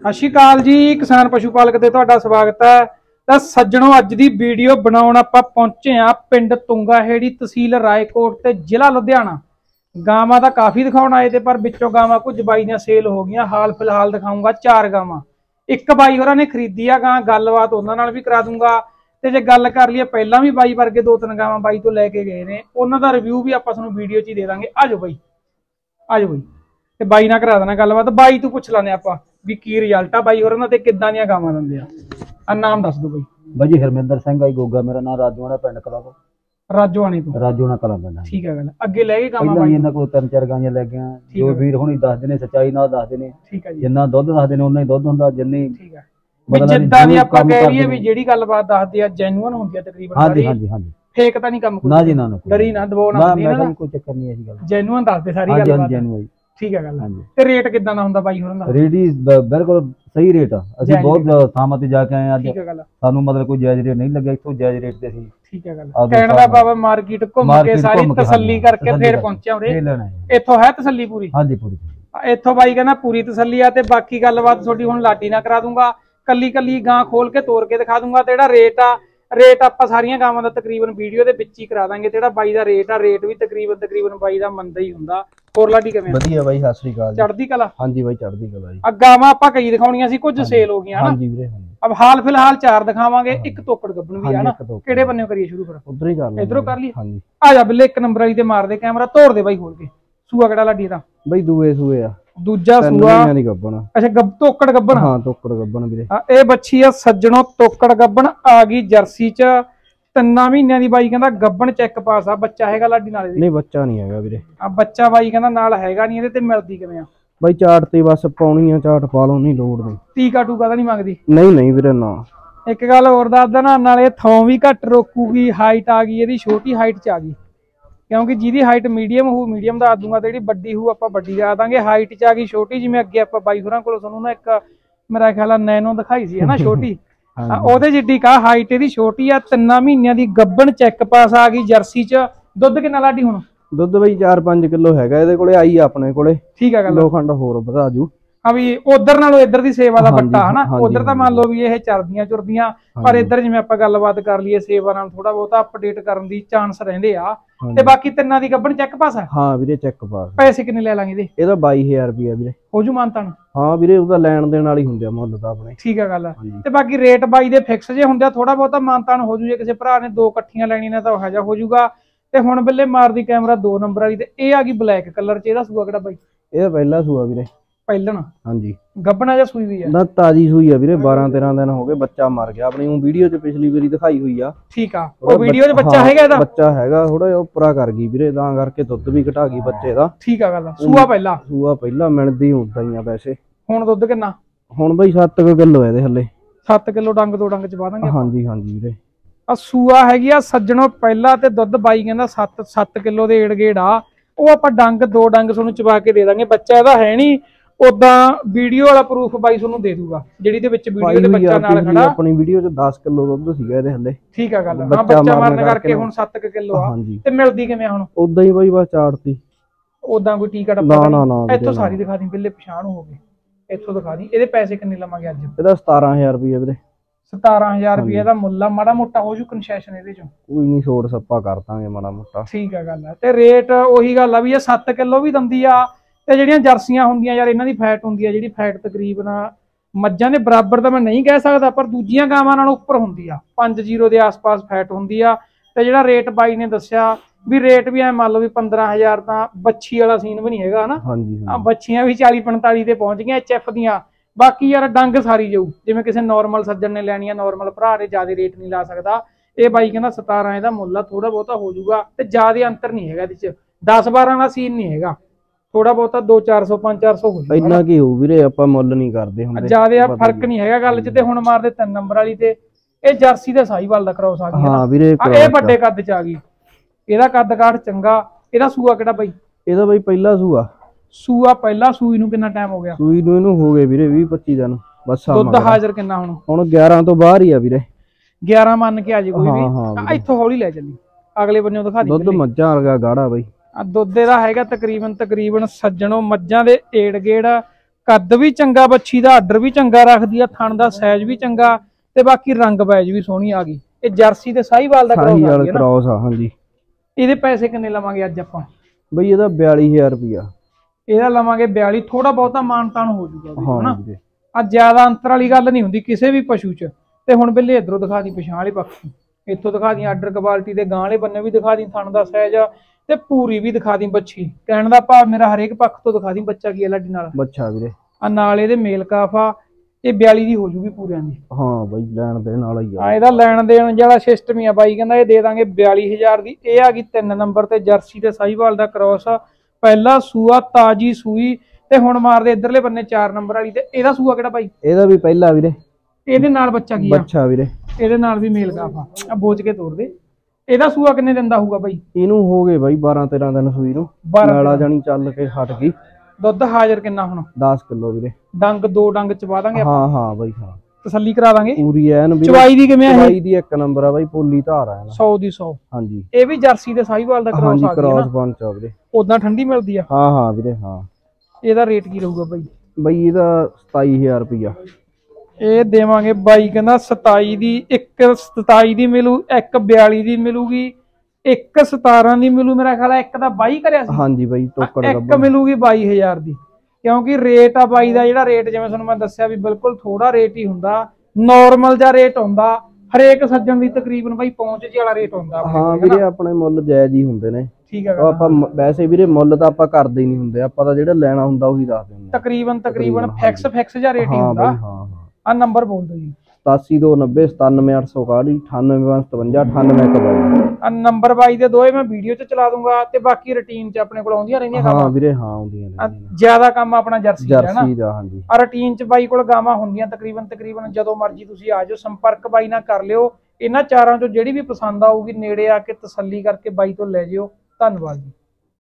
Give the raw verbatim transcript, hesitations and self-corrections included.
ਸਤਿ ਸ਼੍ਰੀ ਅਕਾਲ ਜੀ, ਕਿਸਾਨ ਪਸ਼ੂ ਪਾਲਕ ਤੇ ਤੁਹਾਡਾ ਸਵਾਗਤ ਹੈ। ਤਾਂ ਸੱਜਣੋ, ਅੱਜ ਦੀ ਵੀਡੀਓ ਬਣਾਉਣ ਆਪਾਂ ਪਹੁੰਚੇ ਆ ਪਿੰਡ ਤੁੰਗਾਹੇੜੀ, ਤਹਿਸੀਲ ਰਾਏਕੋਟ ਤੇ ਜ਼ਿਲ੍ਹਾ ਲੁਧਿਆਣਾ। ਗਾਵਾਂ ਤਾਂ ਕਾਫੀ ਦਿਖਾਉਣ ਆਏ ਤੇ ਪਰ ਵਿੱਚੋਂ ਗਾਵਾਂ ਕੁਝ ਬਾਈ ਦੀਆਂ ਸੇਲ ਹੋ ਗਈਆਂ। ਹਾਲ ਫਿਲਹਾਲ ਦਿਖਾਉਂਗਾ ਚਾਰ ਗਾਵਾਂ। ਇੱਕ ਬਾਈ ਹੋਰਾਂ ਨੇ ਖਰੀਦੀ ਆ ਗਾਂ, ਗੱਲਬਾਤ ਉਹਨਾਂ ਨਾਲ ਵੀ ਕਰਾ ਦੂੰਗਾ। ਤੇ ਜੇ ਗੱਲ ਕਰ ਲਈਏ, ਪਹਿਲਾਂ ਵੀ ਬਾਈ ਵਰਗੇ ਦੋ ਤਿੰਨ ਗਾਵਾਂ ਬਾਈ ਤੋਂ ਲੈ ਕੇ ਗਏ ਨੇ, ਉਹਨਾਂ ਦਾ ਰਿਵਿਊ ਵੀ ਆਪਾਂ ਤੁਹਾਨੂੰ ਵੀਡੀਓ 'ਚ ਹੀ ਦੇ ਦਾਂਗੇ। ਆਜੋ ਬਾਈ, ਆਜੋ ਬਾਈ, ਤੇ ਬਾਈ ਨਾਲ ਕਰਾ ਦੇਣਾ ਗੱਲਬਾਤ। ਬਾਈ ਤੋਂ ਪੁੱਛ ਲਾਂਦੇ ਆਪਾਂ ਵੀ ਕੀ ਰਿਜ਼ਲਟ ਆ ਬਾਈ ਹੋਰਾਂ ਦਾ ਤੇ ਕਿੱਦਾਂ ਦੀਆਂ ਗਾਵਾਂ ਦਿੰਦੇ ਆ। ਆ ਨਾਮ ਦੱਸ ਦੋ ਬਾਈ। ਬਾਈ ਜੀ ਹਰਮਿੰਦਰ ਸਿੰਘ ਆਈ ਗੋਗਾ, ਮੇਰਾ ਨਾਮ ਰਾਜੂਆਣਾ, ਪਿੰਡ ਕਲਾ ਤੋਂ। ਰਾਜੂਆਣੇ ਤੋਂ? ਰਾਜੂਆਣਾ ਕਲਾ ਪਿੰਡ। ਠੀਕ ਹੈ ਗੱਲ। ਅੱਗੇ ਲੈ ਗਏ ਗਾਵਾਂ ਬਾਈ? ਇਹਨਾਂ ਕੋਲ ਤਿੰਨ ਚਾਰ ਗਾਈਆਂ ਲੈ ਗਈਆਂ, ਜੋ ਵੀਰ ਹੁਣੀ ਦੱਸਦੇ ਨੇ ਸੱਚਾਈ ਨਾਲ ਦੱਸਦੇ ਨੇ। ਠੀਕ ਹੈ ਜੀ। ਜਿੰਨਾ ਦੁੱਧ ਦੱਸਦੇ ਨੇ ਉਹਨਾਂ ਹੀ ਦੁੱਧ ਹੁੰਦਾ, ਜਿੰਨੀ ਠੀਕ ਹੈ ਵੀ ਜਿੱਦਾਂ ਦੀ ਆਪਾਂ ਕਹਿ ਰਹੀਏ ਵੀ ਜਿਹੜੀ ਗੱਲਬਾਤ ਦੱਸਦੇ ਆ ਜੈਨੂਅਨ ਹੁੰਦੀ ਆ ਤਕਰੀਬਨ। ਹਾਂਜੀ ਹਾਂਜੀ ਹਾਂਜੀ, ਫੇਕ ਤਾਂ ਨਹੀਂ ਕੰਮ ਕੋਈ? ਨਾ ਜੀ ਨਾ, ਡਰੀ ਨਾ ਦਬਾਉ ਨਾ, ਕੋਈ ਚੱਕਰ ਨਹੀਂ ਐਸੀ ਗੱਲ। ਜੈਨੂਅਨ ਦੱਸਦੇ ਸਾਰੀ ਗੱਲਬਾਤ। ਠੀਕ ਹੈ ਗੱਲ। ਤੇ ਰੇਟ ਕਿੱਦਾਂ ਦਾ ਹੁੰਦਾ ਬਾਈ ਹੋਰਾਂ ਦਾ? ਰੇਟ ਹੀ ਬਿਲਕੁਲ ਸਹੀ ਰੇਟ ਆ। ਅਸੀਂ ਬਹੁਤ ਥਾਵਾਂ ਤੇ ਜਾ ਕੇ ਆਏ ਅੱਜ, ਸਾਨੂੰ ਮਤਲਬ ਕੋਈ ਜਾਇਜ਼ ਰੇਟ ਨਹੀਂ ਲੱਗਿਆ। ਇੱਥੋਂ ਜਾਇਜ਼ ਰੇਟ ਤੇ ਅਸੀਂ। ਠੀਕ ਹੈ ਗੱਲ। ਕਹਿਣ ਦਾ ਬਾਬਾ ਮਾਰਕੀਟ ਘੁੰਮ ਕੇ ਸਾਰੀ ਤਸੱਲੀ ਕਰਕੇ ਫੇਰ ਪਹੁੰਚਿਆ ਉਰੇ। ਇੱਥੋਂ ਹੈ ਤਸੱਲੀ ਪੂਰੀ? ਹਾਂਜੀ ਪੂਰੀ। ਇੱਥੋਂ ਬਾਈ ਕਹਿੰਦਾ ਪੂਰੀ ਤਸੱਲੀ ਆ। ਤੇ ਬਾਕੀ ਗੱਲਬਾਤ ਤੁਹਾਡੀ ਹੁਣ ਲਾਡੀ ਨਾਲ ਕਰਾ ਦੂੰਗਾ। ਕੱਲੀ ਕੱਲੀ ਗਾਂ ਖੋਲ ਕੇ ਤੋੜ ਕੇ ਦਿਖਾ ਦੂੰਗਾ। ਤੇ ਜਿਹੜਾ ਰੇਟ ਆ, ਰੇਟ ਆਪਾਂ ਸਾਰੀਆਂ ਗਾਵਾਂ ਦਾ ਤਕਰੀਬਨ ਵੀਡੀਓ ਦੇ ਵਿੱਚ ਹੀ ਕਰਾ ਦਾਂਗੇ। ਜਿਹੜਾ ਬਾਈ ਦਾ ਰੇਟ ਆ, ਰੇਟ ਵੀ ਤਕਰੀਬਨ ਤਕਰੀਬਨ ਬਾਈ ਦਾ ਮੰਨਦਾ ਹੀ ਹੁੰਦਾ। ਹੋਰ ਲਾਡੀ ਕਿਵੇਂ? ਵਧੀਆ ਬਾਈ, ਸਤਿ ਸ੍ਰੀ ਅਕਾਲ। ਚੜ੍ਹਦੀ ਕਲਾ? ਹਾਂਜੀ ਬਾਈ ਚੜ੍ਹਦੀ ਕਲਾ ਜੀ। ਆ ਗਾਵਾਂ ਆਪਾਂ ਕਈ ਦਿਖਾਉਣੀਆਂ ਸੀ, ਕੁਝ ਸੇਲ ਹੋ ਗਈਆਂ। ਹਾਂਜੀ ਵੀਰੇ। ਅਬ ਹਾਲ ਫਿਲਹਾਲ ਚਾਰ ਦਿਖਾਵਾਂਗੇ, ਇੱਕ ਤੋਕੜ ਗੱਬਣ ਵੀ ਆ ਨਾ। ਕਿਹੜੇ ਬੰਨਿਓ ਕਰੀਏ ਸ਼ੁਰੂ? ਫਿਰ ਉਧਰ ਹੀ ਕਰ ਲਈਏ। ਇਧਰੋਂ ਕਰ ਲਈਏ। ਹਾਂਜੀ ਆ ਜਾ ਬਿੱਲੇ, ਇੱਕ ਨੰਬਰ ਵਾਲੀ ਤੇ ਮਾਰ ਦੇ ਕੈਮਰਾ। ਤੋੜ ਦੇ ਬਾਈ ਖੋਲ ਕੇ। ਸੂਆ ਕਿਹੜਾ ਲਾਡੀ ਦਾ? ਬਾਈ ਦੂਏ ਸੂਏ ਆ। ਦੂਜਾ ਸੂਆ? ਅੱਛਾ ਗੱਬ ਤੋਕੜ ਗੱਬਣ। ਹਾਂ ਤੋਕੜ ਗੱਬਣ ਵੀਰੇ। ਇਹ ਬੱਚੀ ਆ ਸੱਜਣੋ, ਤੋਕੜ ਗੱਬਣ ਆ ਗਈ ਜਰਸੀ ਚ। ਤਿੰਨਾਂ ਮਹੀਨਿਆਂ ਦੀ ਬਾਈ ਕਹਿੰਦਾ ਗੱਬਣ ਚੈੱਕ ਪਾਸ ਆ। ਬੱਚਾ ਹੈਗਾ ਲਾਡੀ ਨਾਲ? ਨਹੀਂ ਬੱਚਾ ਨਹੀਂ ਹੈਗਾ ਵੀਰੇ। ਆ ਬੱਚਾ ਬਾਈ ਕਹਿੰਦਾ ਨਾਲ ਹੈਗਾ ਨਹੀਂ। ਇਹਦੇ ਤੇ ਮਿਲਦੀ ਕਿਵੇਂ ਆ ਬਾਈ? ਚਾਟ ਤੇ ਬਸ ਪਾਉਣੀ ਆ, ਚਾਟ ਪਾ ਲਓ, ਨਹੀਂ ਲੋੜ ਨਹੀਂ। ਟੀਕਾ ਟੂਕਾ ਤਾਂ ਨਹੀਂ ਮੰਗਦੀ? ਨਹੀਂ ਨਹੀਂ ਵੀਰੇ ਨਾ। ਇੱਕ ਗੱਲ ਹੋਰ ਦੱਸਦਾ ਨਾ, ਨਾਲੇ ਥੋਂ ਵੀ ਘੱਟ ਰੋਕੂਗੀ। ਹਾਈਟ ਆ ਗਈ ਇਹਦੀ, ਛੋਟੀ ਹਾਈਟ ਚ ਆ ਗਈ। ਕਿਉਂਕਿ ਜਿਹਦੀ ਹਾਈਟ ਮੀਡੀਅਮ ਹੋਊ ਮੀਡੀਅਮ ਦੱਸ ਦੂੰਗਾ, ਤੇ ਜਿਹੜੀ ਵੱਡੀ ਹੋਊ ਆਪਾਂ ਵੱਡੀ ਦੱਸ ਦਾਂਗੇ। ਹਾਈਟ ਚ ਆ ਗਈ ਛੋਟੀ। ਜਿਵੇਂ ਅੱਗੇ ਆਪਾਂ ਬਾਈ ਹੋਰਾਂ ਕੋਲੋਂ ਤੁਹਾਨੂੰ ਨਾ ਇੱਕ ਮੇਰਾ ਖਿਆਲ ਆ ਨੈਨੋ ਦਿਖਾਈ ਸੀ ਹਨਾ, ਛੋਟੀ। ਉਹਦੇ ਜਿੱਡੀ ਕਾ ਹਾਈਟ ਇਹਦੀ ਛੋਟੀ ਆ। ਤਿੰਨਾਂ ਮਹੀਨਿਆਂ ਦੀ ਗੱਬਣ ਚੈੱਕ ਪਾਸ ਆ ਗਈ ਜਰਸੀ ਚ। ਦੁੱਧ ਕਿੰਨਾ ਲਾਡੀ ਹੁਣ? ਦੁੱਧ ਬਈ ਚਾਰ ਪੰਜ ਕਿਲੋ ਹੈਗਾ ਇਹਦੇ ਕੋਲੇ, ਆਈ ਆਪਣੇ ਕੋਲੇ। ਠੀਕ ਹੈ ਗੱਲ। ਕਿਲੋ ਖੰਡ ਹੋਰ ਵਧਾ ਜੂ। ਹਾਂ ਵੀ ਉਧਰ ਨਾਲੋਂ ਇੱਧਰ ਦੀ ਸੇਵਾ ਦਾ ਵੱਟਾ ਹਨਾ। ਉਧਰ ਤਾਂ ਮੰਨ ਲਓ ਵੀ ਇਹ ਚਰਦੀਆਂ ਚੁਰਦੀਆਂ, ਪਰ ਇੱਧਰ ਜਿਵੇਂ ਆਪਾਂ ਗੱਲਬਾਤ ਕਰ ਲਈਏ ਸੇਵਾ ਨਾਲ ਥੋੜਾ ਬਹੁਤਾ ਅਪਡੇਟ ਕਰਨ ਦੀ ਚਾਂਸ ਰਹਿੰਦੇ ਆ। ਤੇ ਬਾਕੀ ਤਿੰਨਾਂ ਦੀ ਗੱਬਣ ਚੈੱਕ ਪਾਸ ਆ? ਹਾਂ ਵੀਰੇ ਚੈੱਕ ਪਾਸ। ਪੈਸੇ ਕਿੰਨੇ ਲੈ ਲਾਂਗੇ ਇਹਦੇ? ਇਹਦਾ ਬਾਈ ਹਜ਼ਾਰ ਰੁਪਇਆ ਵੀਰੇ। ਹੋ ਜੂ ਮਾਨਤਾਨ? ਹਾਂ ਵੀਰੇ, ਉਹਦਾ ਲੈਣ ਦੇਣ ਵਾਲੀ ਹੁੰਦੇ ਆ ਮੁੱਲ ਤਾਂ ਆਪਣੇ। ਠੀਕ ਹੈ ਗੱਲ। ਤੇ ਬਾਕੀ ਰੇਟ ਬਾਈ ਦੇ ਫਿਕਸ ਜੇ ਹੁੰਦੇ ਆ, ਥੋੜਾ ਬਹੁਤਾ ਮਾਨਤਾਨ ਹੋ ਜੂ। ਜੇ ਕਿਸੇ ਭਰਾ ਨੇ ਦੋ ਇਕੱਠੀਆਂ ਲੈਣੀਆਂ ਨੇ ਤਾਂ ਉਹ ਹਜਾ ਹੋ ਜੂਗਾ। ਤੇ ਹੁਣ ਬੱਲੇ ਮਾਰਦੀ ਕੈਮਰਾ ਦੋ ਨੰਬਰ ਵਾਲੀ, ਤੇ ਇਹ ਆ ਗਈ ਬਲੈਕ ਕਲਰ ਚ। ਇਹਦਾ ਸੂਆ ਕਿਹੜਾ ਬਾਈ? ਇਹਦਾ ਪਹਿਲਾ ਸੂਆ ਵੀਰੇ। ਪਹਿਲਣ? ਹਾਂਜੀ। ਗੱਬਣਾ ਜਾਂ ਸੂਈ ਵੀ ਆ? ਨਾ ਤਾਜੀ ਸੂਈ ਆ ਵੀਰੇ, ਬਾਰਾਂ ਤੇਰਾਂ ਦਿਨ ਹੋ ਗਏ। ਬੱਚਾ ਮਰ ਗਿਆ ਆਪਣੀ। ਉਹ ਵੀਡੀਓ ਚ ਪਿਛਲੀ ਵਾਰੀ ਦਿਖਾਈ ਹੋਈ ਆ। ਠੀਕ ਆ। ਉਹ ਵੀਡੀਓ ਚ ਬੱਚਾ ਹੈਗਾ ਇਹਦਾ? ਬੱਚਾ ਹੈਗਾ, ਥੋੜਾ ਜਿਹਾ ਉੱਪਰਾ ਕਰ ਗਈ ਵੀਰੇ, ਤਾਂ ਕਰਕੇ ਦੁੱਧ ਵੀ ਘਟਾ ਗਈ ਬੱਚੇ ਦਾ। ਠੀਕ ਆ ਗੱਲ। ਸੂਆ ਪਹਿਲਾ? ਸੂਆ ਪਹਿਲਾ। ਮਿਲਦੀ ਉਦਾਂ ਹੀ ਆ ਵੈਸੇ। ਹੁਣ ਦੁੱਧ ਕਿੰਨਾ? ਹੁਣ ਬਈ ਸੱਤ ਕਿਲੋ ਇਹਦੇ ਹੱਲੇ। ਸੱਤ ਕਿਲੋ ਡੰਗ ਦੋ ਡੰਗ ਚ ਪਾ ਦਾਂਗੇ? ਹਾਂਜੀ ਹਾਂਜੀ ਵੀਰੇ। ਆ ਸੂਆ ਹੈਗੀ ਆ ਸੱਜਣੋ ਪਹਿਲਾ, ਤੇ ਦੁੱਧ ਬਾਈ ਕਹਿੰਦਾ ਸੱਤ ਸੱਤ ਕਿਲੋ ਦੇ ਏੜ ਗੇੜ ਆ। ਉਹ ਆਪਾਂ ਡੰਗ ਦੋ ਡੰਗ ਤੁਹਾਨੂੰ ਚਬਾ ਕੇ ਦੇ ਦਾਂਗੇ। ਬੱਚਾ ਇਹਦਾ ਹੈ ਨਹੀਂ ਉਦਾਂ, ਵੀਡੀਓ ਵਾਲਾ ਪ੍ਰੂਫ ਬਾਈ ਤੁਹਾਨੂੰ ਦੇ ਦੂਗਾ, ਜਿਹੜੀ ਦੇ ਵਿੱਚ ਵੀਡੀਓ ਦੇ ਬੱਚਾ ਨਾਲ ਖੜਾ। ਆਪਣੀ ਵੀਡੀਓ ਚ ਦਸ ਕਿਲੋ ਦੁੱਧ ਸੀਗਾ ਇਹਦੇ ਹੱਲੇ। ਠੀਕ ਆ ਗੱਲ। ਹਾਂ ਬੱਚਾ ਮਾਰਨ ਕਰਕੇ ਹੁਣ ਸੱਤ ਕਿਲੋ ਆ। ਤੇ ਮਿਲਦੀ ਕਿਵੇਂ ਹੁਣ? ਉਦਾਂ ਹੀ ਬਾਈ ਬਸ ਚਾੜਤੀ। ਉਦਾਂ ਕੋਈ ਟੀਕਾ ਟੱਪਾ? ਨਾ ਨਾ। ਇੱਥੋਂ ਸਾਰੀ ਦਿਖਾ ਦੀ ਬਿੱਲੇ, ਪਛਾਣ ਹੋ ਗਈ। ਇੱਥੋਂ ਦਿਖਾ ਦੀ। ਇਹਦੇ ਪੈਸੇ ਕਿੰਨੇ ਲਵਾਂਗੇ ਅੱਜ? ਇਹਦਾ ਸਤਾਰਾਂ ਹਜ਼ਾਰ ਰੁਪਇਆ ਵੀਰੇ। ਸਤਾਰਾਂ ਹਜ਼ਾਰ ਰੁਪਏ ਦਾ ਮੁੱਲ ਆ। ਮਾੜਾ ਮੋਟਾ ਹੋ ਜੂ ਕੰਸੈਸ਼ਨ ਇਹਦੇ ਚੋਂ? ਕੋਈ ਨਹੀਂ, ਛੋੜ ਸੱਪਾ ਕਰ ਦਾਂਗੇ ਮਾੜਾ ਮੋਟਾ। ਠੀਕ ਆ ਗੱਲ। ਤੇ ਰੇਟ ਉਹੀ ਗੱਲ ਆ ਵੀ ਇਹ ਸੱਤ ਕਿਲੋ ਵੀ ਦਿੰਦੀ ਆ। ਤੇ ਜਿਹੜੀਆਂ ਜਰਸੀਆਂ ਹੁੰਦੀਆਂ ਯਾਰ, ਇਹਨਾਂ ਦੀ ਫੈਟ ਹੁੰਦੀ ਆ ਜਿਹੜੀ ਫੈਟ ਤਕਰੀਬਨ ਮੱਝਾਂ ਦੇ ਬਰਾਬਰ ਤਾਂ ਮੈਂ ਨਹੀਂ ਕਹਿ ਸਕਦਾ, ਪਰ ਦੂਜੀਆਂ ਗਾਵਾਂ ਨਾਲੋਂ ਉੱਪਰ ਹੁੰਦੀ ਆ। ਪੰਜ ਜ਼ੀਰੋ ਦੇ ਆਸ-ਪਾਸ ਫੈਟ ਹੁੰਦੀ ਆ। ਤੇ ਜਿਹੜਾ ਰੇਟ ਬਾਈ ਨੇ ਦੱਸਿਆ ਵੀ ਰੇਟ ਵੀ ਐ ਮੰਨ ਲਓ ਵੀ ਪੰਦਰਾਂ ਹਜ਼ਾਰ ਤਾਂ ਬੱਚੀ ਵਾਲਾ ਸੀਨ ਵੀ ਨਹੀਂ ਹੈਗਾ ਹਨਾ। ਆ ਬੱਚੀਆਂ ਵੀ ਚਾਲੀ ਪੰਤਾਲੀ ਤੇ ਪਹੁੰਚ ਗਈਆਂ ਐਚ ਐਫ ਦੀਆਂ। ਬਾਕੀ ਯਾਰ ਡੰਗ ਸਾਰੀ ਜਾਊ। ਜਿਵੇਂ ਕਿਸੇ ਨੋਰਮਲ ਸੱਜਣ ਨੇ ਲੈਣੀ ਆ, ਨੋਰਮਲ ਭਰਾ ਨੇ ਜ਼ਿਆਦਾ ਰੇਟ ਨਹੀਂ ਲਾ ਸਕਦਾ। ਇਹ ਬਾਈ ਕਹਿੰਦਾ ਸਤਾਰਾਂ ਇਹਦਾ ਮੁੱਲ ਆ। ਥੋੜਾ ਬਹੁਤਾ ਹੋ ਜਾਊਗਾ, ਤੇ ਜ਼ਿਆਦਾ ਅੰਤਰ ਨਹੀਂ ਹੈਗਾ ਇਹਦੇ ਚ। ਦਸ ਬਾਰਾਂ ਦਾ ਸੀਨ ਨਹੀਂ ਹੈਗਾ। ਥੋੜਾ ਬਹੁਤਾ ਦੋ ਚਾਰ ਸੌ ਪੰਜ ਚਾਰ ਸੌ ਹੋ ਜਾਊਗਾ। ਇੰਨਾ ਕੀ ਹੋਊ ਵੀਰੇ, ਆਪਾਂ ਮੁੱਲ ਨਹੀਂ ਕਰਦੇ ਹੁੰਦੇ। ਜ਼ਿਆਦਾ ਫਰਕ ਨਹੀਂ ਹੈਗਾ ਗੱਲ ਚ। ਤੇ ਹੁਣ ਮਾਰਦੇ ਤਿੰਨ ਨੰਬਰ ਵਾਲੀ ਤੇ ਇਹ ਜਰਸੀ ਦੇ ਸਾਹੀਵਾਲ ਦਾ ਕ੍ਰੋਸ ਆ ਗਈ। ਹਾਂ ਵੀਰੇ, ਇਹ ਵੱਡੇ ਕੱਦ ਚ ਆ ਗਈ। ਇਹਦਾ ਕੱਦ ਕਾਠ ਚੰਗਾ। ਇਹਦਾ ਸੂਆ ਕਿਹੜਾ ਬਾਈ? ਇਹਦਾ ਬਾਈ ਪਹਿਲਾ ਸੂਆ। ਸੂਆ ਪਹਿਲਾ। ਸੂਈ ਨੂੰ ਕਿੰਨਾ ਟਾਈਮ ਹੋ ਗਿਆ? ਸੂਈ ਨੂੰ ਇਹਨੂੰ ਹੋ ਗਏ ਵੀਰੇ ਵੀਹ ਪੱਚੀ ਦਿਨ ਬਸ। ਦੁੱਧ ਹਾਜ਼ਰ ਕਿੰਨਾ ਹੁਣ? ਹੁਣ ਗਿਆਰਾਂ ਤੋਂ ਬਾਹਰ ਹੀ ਆ ਵੀਰੇ। ਗਿਆਰਾਂ ਮੰਨ ਕੇ ਆ ਜੇ ਕੋਈ ਵੀ। ਇੱਥੋਂ ਹੌਲੀ ਲੈ ਚੱਲੀ, ਅਗਲੇ ਬੰਨੋਂ ਦਿਖਾ ਦੀ। ਦੁੱਧ ਮੱਝਾਂ ਵਰਗਾ ਗਾੜਾ ਬਾਈ। ਆ ਦੁੱਧ ਇਹਦਾ ਹੈਗਾ ਤਕਰੀਬਨ ਤਕਰੀਬਨ ਸੱਜਣੋ ਮੱਝਾਂ ਦੇ ਏੜ ਗੇੜ ਕੱਦ ਵੀ ਚੰਗਾ, ਬੱਚੀ ਦਾ ਆਰਡਰ ਵੀ ਚੰਗਾ ਰੱਖਦੀ ਆ, ਥਣ ਦਾ ਸਾਈਜ਼ ਵੀ ਚੰਗਾ ਤੇ ਬਾਕੀ ਰੰਗ ਬੈਜ ਵੀ ਸੋਹਣੀ ਆ ਗਈ। ਇਹ ਜਰਸੀ ਤੇ ਸਾਹੀਵਾਲ ਦਾ ਕ੍ਰੋਸ ਆ। ਹਾਂਜੀ ਇਹਦੇ ਪੈਸੇ ਕਿੰਨੇ ਲਵਾਂਗੇ ਅੱਜ ਆਪਾਂ ਬਈ? ਇਹਦਾ ਬਿਆਲੀ ਹਜ਼ਾਰ ਰੁਪਇਆ ਇਹਦਾ ਲਵਾਂਗੇ ਬਿਆਲੀ। ਥੋੜਾ ਬਹੁਤਾ ਮਾਨਤਾਨ ਹੋ ਜਾਊਗਾ ਹਨਾ। ਆ ਜ਼ਿਆਦਾ ਅੰਤਰ ਵਾਲੀ ਗੱਲ ਨਹੀਂ ਹੁੰਦੀ ਕਿਸੇ ਵੀ ਪਸ਼ੂ ਚ। ਤੇ ਹੁਣ ਬਿੱਲੇ ਇਧਰੋਂ ਦਿਖਾ ਦੀ ਪਛਾਣ ਵਾਲੇ ਪੱਖ, ਇੱਥੋਂ ਦਿਖਾ ਦੀ ਆਰਡਰ ਕੁਆਲਿਟੀ ਦੇ, ਗਾਂ ਵਾਲੇ ਬੰਨੇ ਵੀ ਦਿਖਾ ਦੀ, ਥਣ ਦਾ ਸਾਈਜ਼ ਤੇ ਪੂਰੀ ਵੀ ਦਿਖਾ ਦੀ ਬੱਚੀ। ਕਹਿਣ ਦਾ ਭਾਵ ਮੇਰਾ ਹਰੇਕ ਪੱਖ ਤੋਂ ਦਿਖਾ ਦੀ ਬੱਚਾ ਕੀ ਹੈ ਲਾਡੀ ਨਾਲ ਬੱਚਾ ਵੀਰੇ। ਆ ਨਾਲ ਇਹਦੇ ਮੇਲ ਕਾਫਾ ਇਹ ਬਿਆਲੀ ਦੀ ਹੋ ਜੂਗੀ ਪੂਰਿਆਂ ਦੀ। ਹਾਂ ਬਾਈ ਲੈਣ ਦੇਣ ਵਾਲਾ ਹੀ ਆ। ਇਹਦਾ ਲੈਣ ਦੇਣ ਜਿਹੜਾ ਸਿਸਟਮ ਹੀ ਆ ਬਾਈ ਕਹਿੰਦਾ ਇਹ ਦੇ ਦਾਂਗੇ ਬਿਆਲੀ ਹਜ਼ਾਰ ਦੀ। ਇਹ ਆ ਗਈ ਤਿੰਨ ਨੰਬਰ ਤੇ ਜਰਸੀ ਤੇ ਸਾਹੀਵਾਲ ਦਾ ਕ੍ਰੋਸ ਆ। ਪਹਿਲਾ ਸੂਆ, ਤਾਜੀ ਸੂਈ। ਤੇ ਹੁਣ ਮਾਰਦੇ ਇਧਰਲੇ ਬੰਨੇ ਚਾਰ ਨੰਬਰ ਵਾਲੀ। ਤੇ ਇਹਦਾ ਸੂਆ ਕਿਹੜਾ ਭਾਈ? ਇਹਦਾ ਵੀ ਪਹਿਲਾ ਵੀਰੇ। ਇਹਦੇ ਨਾਲ ਬੱਚਾ ਕੀ ਆ? ਬੱਚਾ ਵੀਰੇ। ਇਹਦੇ ਨਾਲ ਵੀ ਮੇਲ ਕਾਫਾ ਆ। ਬੋਝ ਕੇ ਤੋੜ ਦੇ। ਇਹਦਾ ਸੂਆ ਕਿੰਨੇ ਦਿਨ ਦਾ ਹੋਊਗਾ ਬਾਈ? ਇਹਨੂੰ ਹੋ ਗਏ ਬਾਈ ਬਾਰਾਂ ਤੇਰਾਂ ਦਿਨ ਸੂਈ ਨੂੰ। ਨਾਲਾ ਜਾਨੀ ਚੱਲ ਕੇ ਹਟ ਗਈ। ਦੁੱਧ ਹਾਜ਼ਰ ਕਿੰਨਾ ਹੁਣ? ਦਸ ਕਿਲੋ ਵੀਰੇ। ਡੰਗ ਦੋ ਡੰਗ ਚਵਾ ਦਾਂਗੇ ਆਪਾਂ। ਹਾਂ ਹਾਂ ਬਾਈ ਹਾਂ, ਤਸੱਲੀ ਕਰਾ ਦਾਂਗੇ ਪੂਰੀ ਐਨ। ਚਵਾਈ ਦੀ ਕਿਵੇਂ ਆ? ਚਵਾਈ ਦੀ ਇੱਕ ਨੰਬਰ ਆ ਬਾਈ, ਪੋਲੀ ਧਾਰ ਆ ਸੌ ਦੀ ਸੌ। ਹਾਂਜੀ ਇਹ ਵੀ ਜਰਸੀ ਤੇ ਸਾਹੀਵਾਲ ਦਾ ਕ੍ਰੋਸ ਆ ਗਿਆ। ਹਾਂਜੀ ਕ੍ਰੋਸ ਪੰਚ ਆ ਵੀਰੇ। ਉਦਾਂ ਠੰਡੀ ਮਿਲਦੀ ਆ? ਹਾਂ ਹਾਂ ਵੀਰੇ ਹਾਂ। ਇਹਦਾ ਰੇਟ ਕੀ ਰਹੂਗਾ ਬਾਈ? ਬਾਈ ਇਹਦਾ ਸਤਾਈ ਹਜ਼ਾਰ ਰੁਪਇਆ। ਇਹ ਦੇਵਾਂਗੇ ਬਾਈ ਕਹਿੰਦਾ ਸਤਾਈ ਦੀ। ਇੱਕ ਸਤਾਈ ਦੀ ਮਿਲੂ, ਇੱਕ ਬਿਆਲੀ ਦੀ ਮਿਲੂਗੀ, ਇੱਕ ਸਤਾਰਾਂ ਦੀ ਮਿਲੂ। ਮੇਰਾ ਖਿਆਲ ਹੈ ਇੱਕ ਦਾ ਬਾਈ ਕਰਿਆ ਸੀ। ਹਾਂਜੀ ਬਾਈ ਟੋਕੜ ਇੱਕ ਮਿਲੂਗੀ ਬਾਈ ਹਜ਼ਾਰ ਦੀ। ਕਿਉਂਕਿ ਰੇਟ ਆ ਬਾਈ ਦਾ ਜਿਹੜਾ ਰੇਟ ਜਿਵੇਂ ਤੁਹਾਨੂੰ ਮੈਂ ਦੱਸਿਆ ਵੀ ਬਿਲਕੁਲ ਥੋੜਾ ਰੇਟ ਹੀ ਹੁੰਦਾ, ਨੋਰਮਲ ਜਿਹਾ ਰੇਟ ਹੁੰਦਾ। ਹਰੇਕ ਸੱਜਣ ਦੀ ਤਕਰੀਬਨ ਬਾਈ ਪਹੁੰਚ ਜੀ ਵਾਲਾ ਰੇਟ ਹੁੰਦਾ। ਹਾਂ ਵੀਰੇ ਆਪਣੇ ਮੁੱਲ ਜਾਇਜ਼ ਹੀ ਹੁੰਦੇ ਨੇ। ਠੀਕ ਹੈ। ਆਪਾਂ ਵੈਸੇ ਵੀਰੇ ਮੁੱਲ ਤਾਂ ਆਪਾਂ ਕਰਦੇ ਹੀ ਨਹੀਂ ਹੁੰਦੇ, ਆਪਾਂ ਤਾਂ ਜਿਹੜਾ ਲੈਣਾ ਹੁੰਦਾ ਉਹੀ ਦੱਸ ਦਿੰਦੇ। ਤਕਰੀਬਨ ਤਕਰੀਬਨ ਫਿਕਸ ਫਿਕਸ ਜਿਹਾ ਰੇਟ ਹੀ ਹੁੰਦਾ। ਹਾਂ ਹਾਂ। ਆ ਨੰਬਰ ਬੋਲ ਦਿਓ ਜੀ। ਸਤਾਸੀ ਦੋ ਨੱਬੇ ਸਤਾਨਵੇਂ ਅੱਠ ਸੌ ਇਕਾਹਠ ਅਠਾਨਵੇਂ ਸਤਵੰਜਾ ਅਠਾਨਵੇਂ ਇੱਕ ਬਾਈ। ਆ ਨੰਬਰ ਬਾਈ ਦੇ ਦੋਏ ਮੈਂ ਵੀਡੀਓ 'ਚ ਚਲਾ ਦੂੰਗਾ ਤੇ ਬਾਕੀ ਰੁਟੀਨ 'ਚ ਆਪਣੇ ਕੋਲ ਆਉਂਦੀਆਂ ਰਹਿੰਦੀਆਂ ਗਾਵਾਂ। ਹਾਂ ਵੀਰੇ ਹਾਂ ਆਉਂਦੀਆਂ ਰਹਿੰਦੀਆਂ। ਜ਼ਿਆਦਾ ਕੰਮ ਆਪਣਾ ਜਰਸੀ ਦਾ ਹੈ ਨਾ। ਜਰਸੀ ਦਾ ਹਾਂਜੀ। ਆ ਰੁਟੀਨ 'ਚ ਬਾਈ ਕੋਲ ਗਾਵਾਂ ਹੁੰਦੀਆਂ ਤਕਰੀਬਨ ਤਕਰੀਬਨ। ਜਦੋਂ ਮਰਜ਼ੀ ਤੁਸੀਂ ਆ ਜਾਓ, ਸੰਪਰਕ ਬਾਈ ਨਾਲ ਕਰ ਲਿਓ। ਇਹਨਾਂ ਚਾਰਾਂ 'ਚੋਂ ਜਿਹੜੀ ਵੀ ਪਸੰਦ ਆਊਗੀ ਨੇੜੇ ਆ ਕੇ ਤਸੱਲੀ ਕਰਕੇ ਬਾਈ ਤੋਂ ਲੈ ਜਿਓ। ਧੰਨਵਾਦ ਜੀ।